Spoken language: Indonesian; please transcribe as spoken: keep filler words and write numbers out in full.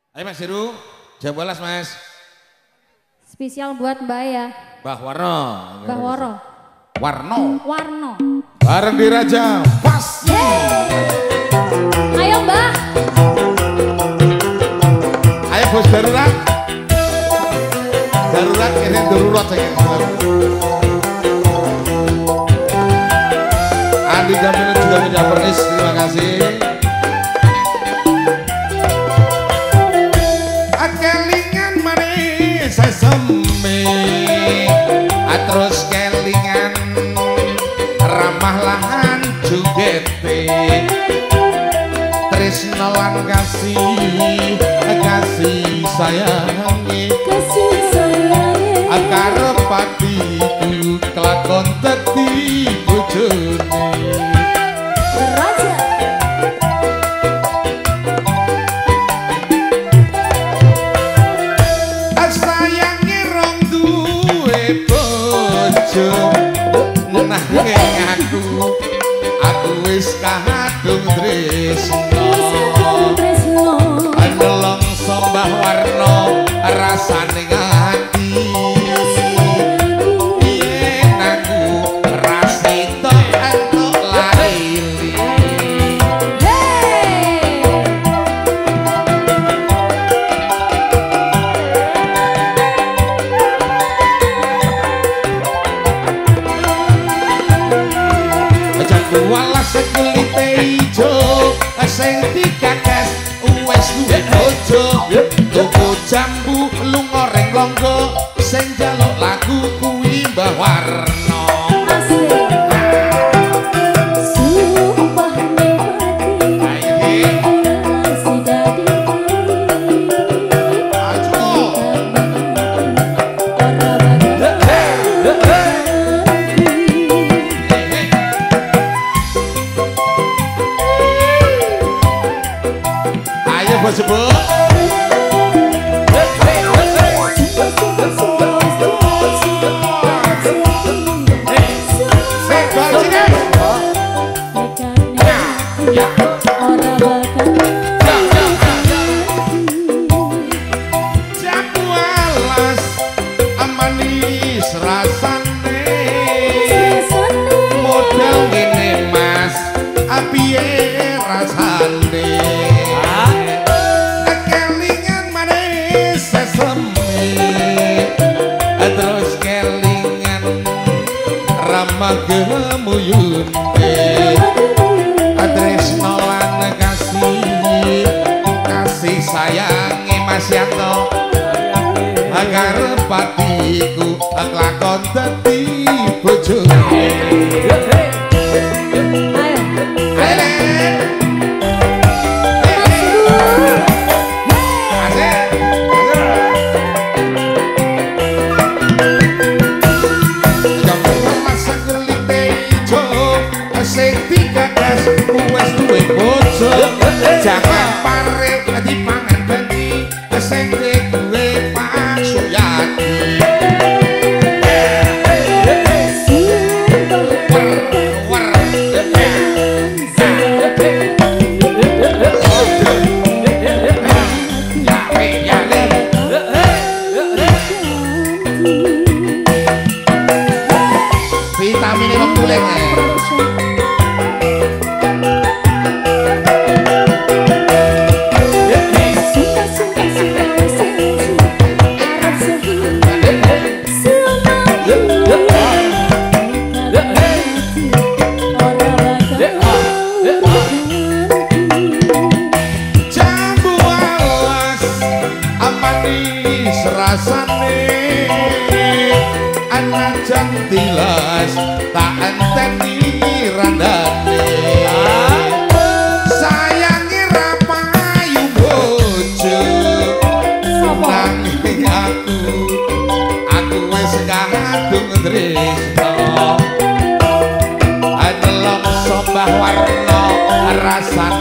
Ayo Mas Heru, jam bolas Mas. Spesial buat Mbak ya. Mbah Warno. Mbah Waro. Warno. Warno. Bareng di Raja Pas. Ayo Mbah. Ayo bos darurat. Darurat ini darurat saya. Andi Gamil juga media pernis, terima kasih. Kelingan manis sesame, terus kelingan ramah lahan jugete, tresno lan kasih kasih sayangi Kasih sayangi akar patiku kelakon teti bojone Raja. sayangi rong duwe bojo nanging aku aku wis kadung tresno nelongso Mbah Warno rasane ati yen aku rasito entuk laili walas kulite ijo sing dikakas wis duwe bojo tuku jambu lunga reng longgo sing njaluk lagu kuwi Mbah Warno Sumpah nikmati kasih dadi ayo bos bu jambu alas manis rasane model ngene mas piye rasane kelingan manis sesame terus kelingan ramah gemuyune tresno lan kasih kasih sayangi Mas Yanto agar patiku kelakon dadi bojone sing dikakas wis duwe bojo jangan pare dipangan bengi sing duwe Pak Suyati vitamin wong tulen jambu alas manis rasane anak jantilas tak enteni randane sayangi rapayu bojo nanging aku aku wis kadung tresno nelongso Mbah Warno rasane